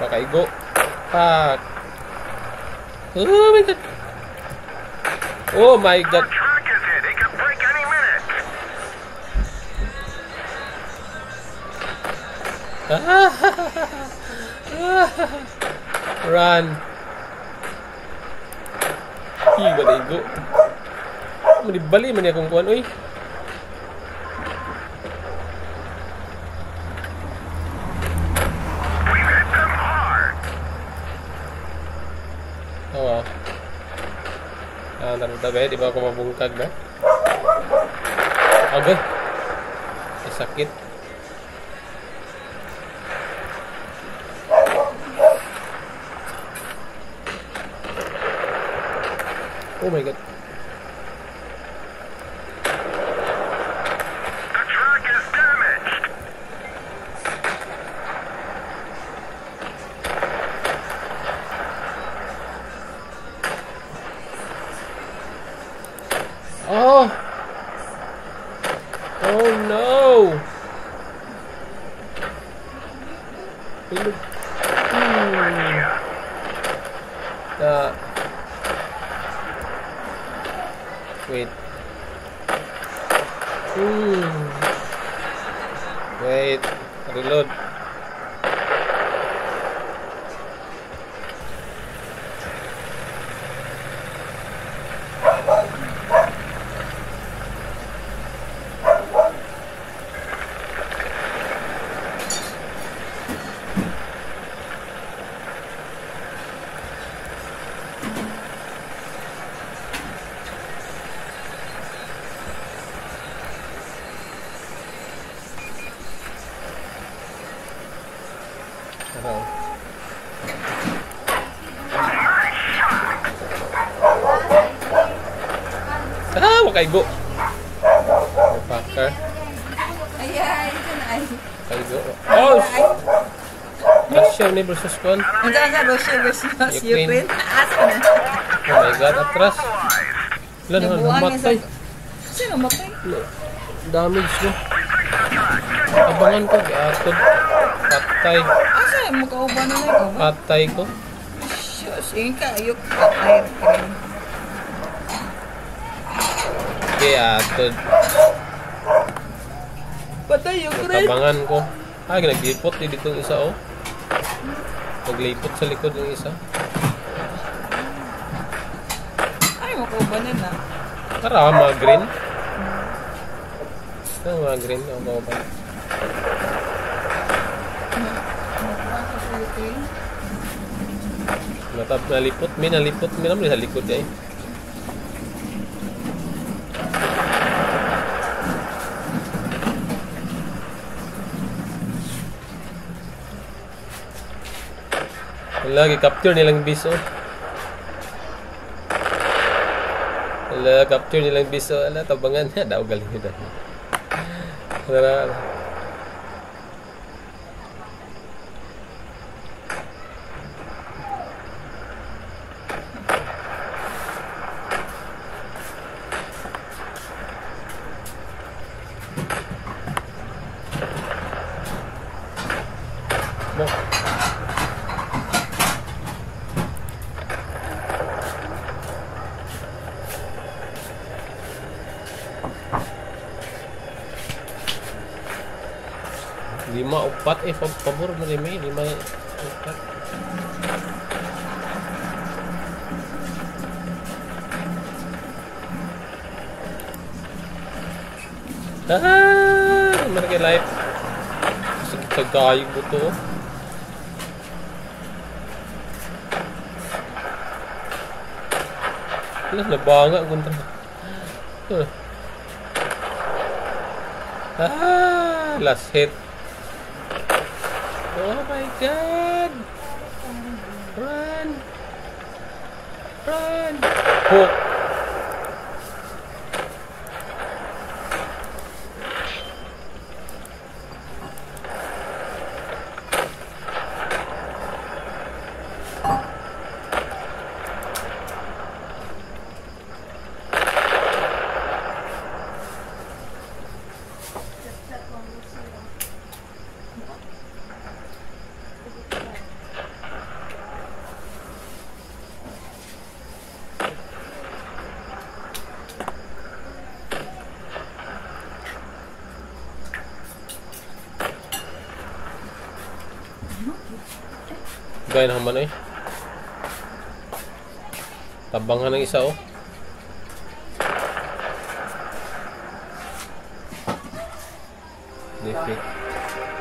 Pakaigo. Pak. Oh my god. Oh my god. Run. Pakaigo. Dibali man akong kuan oy. Tabi, di ba ako mabungkag na? Agay. Ay, sakit. Oh my god. Oh! Oh no! Wait. Wait. Reload. Pakaigo. Fucker. Ayan, ito na ay. Pakaigo. Oh! Russia ni versus Kwan. Andiyan ka, Russia versus Ukraine. Asa na? Oh my god, atras. Ilan na namatay. Sino matay? Damage mo. Abangan ko, atod. Patay. Asa mo kauban na ikaw? Patay ko. Shush, ka, ayok patay. Kaya atod. Patay Ukraine. Tabangan ko. Naglipot dito yung isa oh. Naglipot sa likod yung isa. Ay, makauban na. Tara, mga green. Mga green. Makauban. Nalipot. Nalipot. Naman sa likod eh. Lagi capture nilang biso. Capture nilang biso. Tabangan niya. Daw galing nila. Lima upat pabor mo rin may 5 upat. Mereka live kita gayung betul. Lah nabanga kontra. Last hit. Oh my god. Run. Run. Hook. Gaya naman eh. Tabangan ng isa oh. Defeat.